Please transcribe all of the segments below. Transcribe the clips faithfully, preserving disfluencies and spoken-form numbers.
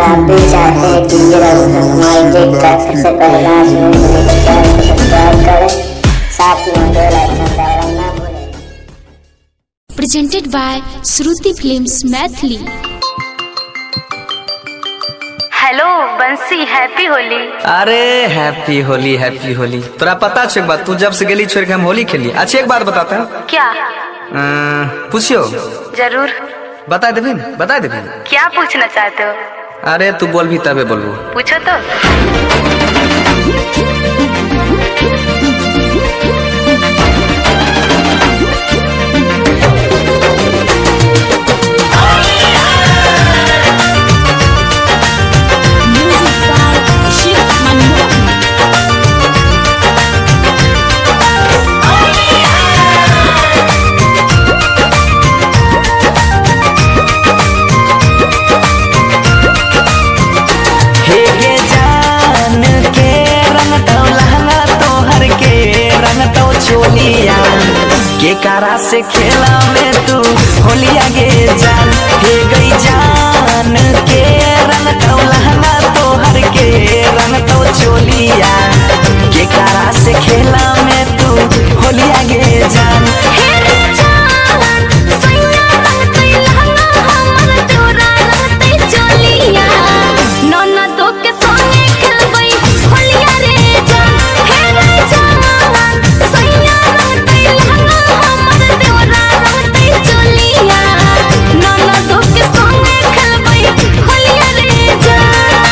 आप भी चाहते हैं कि ये हमारी देखकर सबसे पहले चैनल को सब्सक्राइब करें, साथ में बेल आइकन दबाना ना भूलें। Presented by Shruti Films Maithili। Hello Bansi, happy Holi. अरे हैप्पी होली हैप्पी होली। तोरा पता छे बात, तू जब से गेली छोड़ के हम होली खेली। अच्छा एक बात बताते हैं। क्या? पूछियो। जरूर। बता देबी बता देबी क्या पूछना चाहते हो? अरे तू बोल भी तबे बोलबो। पूछो तो। के कारा से खेला में तू होलिया गे जान, हे गई जान के रंग तो लहंगा तो हर के रंग तो चोलिया। के कारा से खेला में तू होलिया गे जान, हे रे जान सैया रंग ते लहंगा हमर तोरा रंग ते चोलिया। नौना तो के संगे खेलबई होलिया रे जान, हे रे जान सैया रंग ते लहंगा हमर तोरा रंग ते चोलिया। नौना तो के संगे खेलबई होलिया रे जान।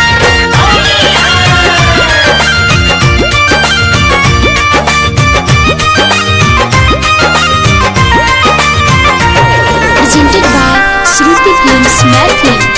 Presented by Shruti Films Maithili।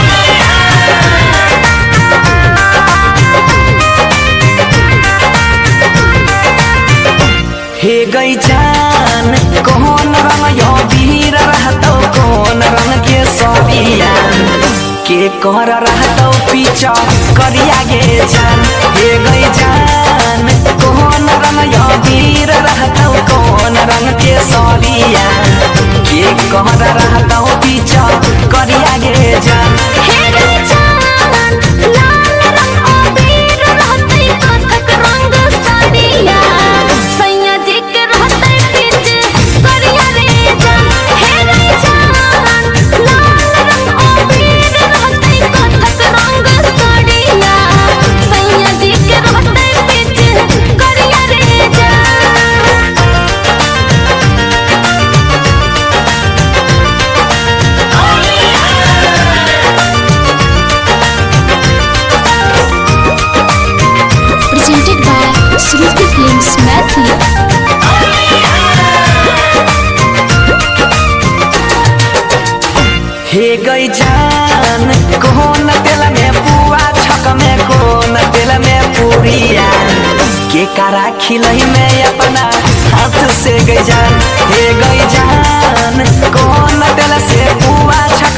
हे गई जान कौन रंग यो वीर रहतो, कौन रंग के सबिया के कर रहतो पीछा करिया गे जान। हे गई जान कौन रंग यो वीर रहतो, कौन रंग के सबिया के कर रहतो पीछा करिया गे जान। हे रे जान लाल रंग अबीर रहतै कथक रंग साड़िया। सैया जी के रहतै पीछ करिया रे जान। हे रे जान लाल रंग अबीर रहतै कथक रंग साड़िया। सैया जी के रहतै पीछ करिया रे जान। Presented by Shruti Films Maithili। हे गई जान कौन तेल में पुआ छक में, कौन तेल में पूरिया के कारा खिलई में अपना हाथ से गई जान। हे गई जान कौन तेल से पुआ छक